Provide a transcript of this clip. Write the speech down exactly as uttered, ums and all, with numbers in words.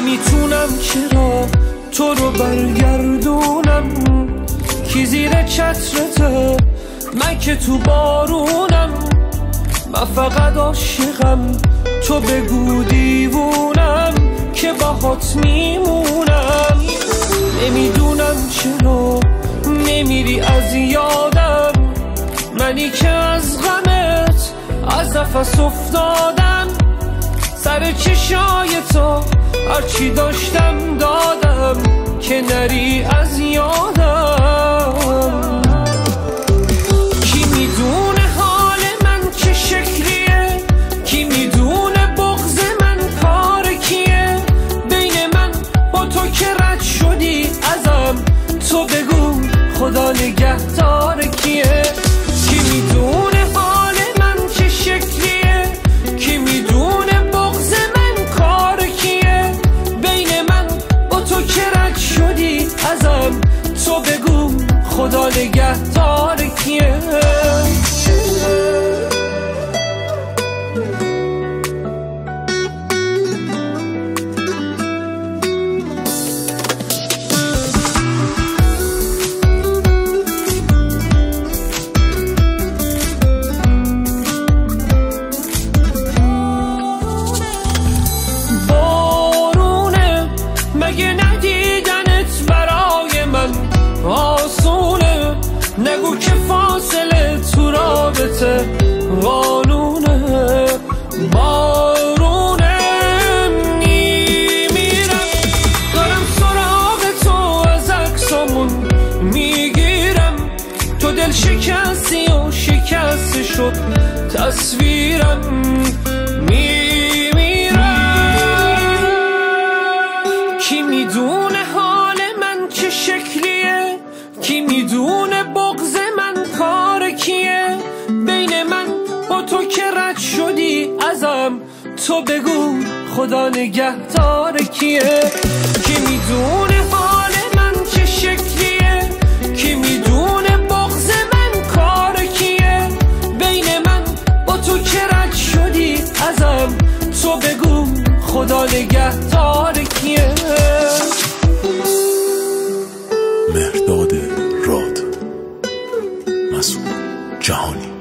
نمیتونم چرا تو رو برگردونم، کی زیر چترته من که تو بارونم. من فقط عاشقم تو بگو دیوونم که باهات میمونم. نمیدونم چرا نمیری از یادم، منی که از غمت از نفس افتادم. سر چشای تو هرچی داشتم دادم که نری از یادم. کی میدونه حال من چه شکلیه، کی میدونه بغض من کار کیه. بین من با تو که رد شدی ازم، تو بگو خدا نگهدار کیه. کی میدونه حال من چه شکلیه، کی میدونه بغض من کار کیه. بین من با تو که رد شدی ازم، تو بگو خدا نگهدار کیه. مگه ندیدنت برای من آسونه، نگو که فاصله تو رابطه قانونه. بارونه میمیرم، دارم سراغ تو از عکسامون میگیرم. تو دل شکستی و شکسته شد تصویرم. کی میدونه حال من چه شکلیه، کی میدونه بغض من کار کیه. بین من با تو که رد شدی ازم، تو بگو خدا نگهدار کیه. کی میدونه حال من چه شکلیه، کی میدونه بغض من کار کیه. بین من با تو که رد شدی ازم، تو بگو خدا نگهدار کیه. مهرداد راد، مسعود جهانی.